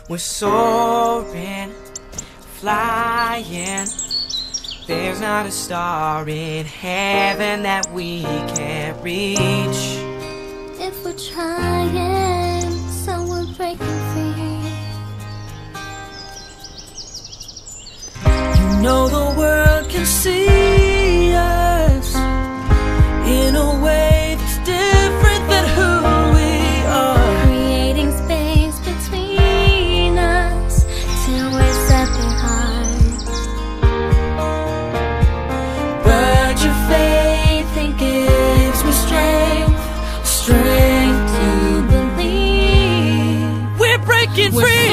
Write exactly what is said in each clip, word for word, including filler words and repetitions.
We're soaring, flying. There's not a star in heaven that we can't reach. If we're trying, so we're breaking free. You know the world can see us in a way that's different than who we are. Creating space between us till we're separate. But your faith, it gives me strength, strength to believe. We're breaking We're free.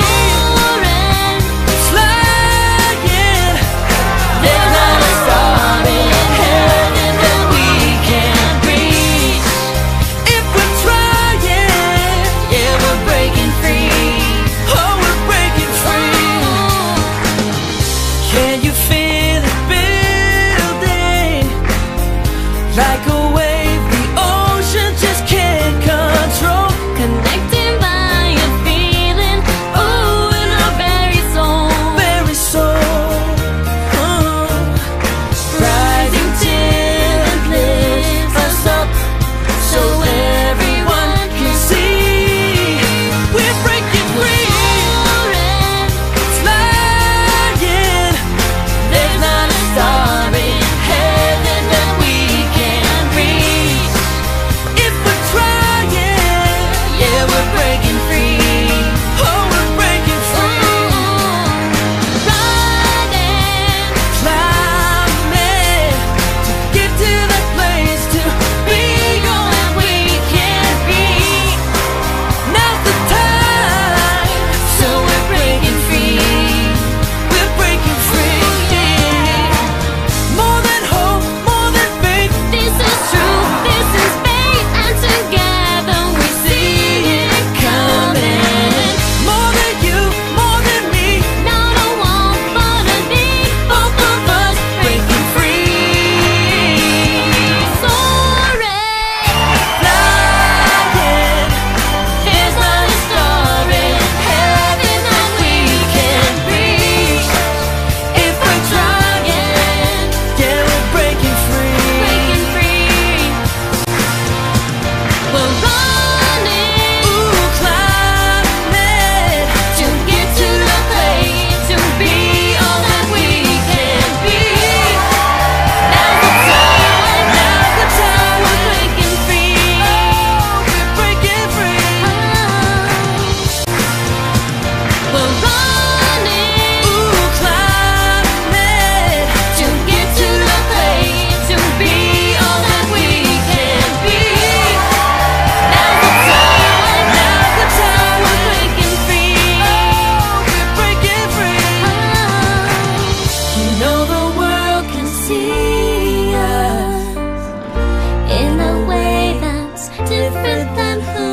Like a wave the ocean just can't control. Connected by a feeling, ooh, in our very soul. Very soul. Oh. Rising till it lifts us up so everyone can see. We're breaking free. Flying. There's not a star in heaven that we can't reach. If we're trying, yeah, we're breaking free. Oh, we're breaking free. Riding, Climbing to get to that place to be all that we can be. Now's the time, so we're breaking free. We're breaking free. More than hope, more than faith. this is true, this is fate, and together we see it coming. More than you, more than me. Not a want, but a need, both of us breaking free. Soaring, Flying. there's not a star in heaven that we can't reach. If we're trying, yeah, we're breaking free. Breaking free, we're running Ooh, climbing to get to the place to be all that we can be. Now's the time, now's the time. we're breaking free. We're breaking free. We're running Ooh, climbing to get to the place to be all that we can be. Now's the time, now's the time. we're breaking free. We're breaking free. You know the world can see us in a way that's different than who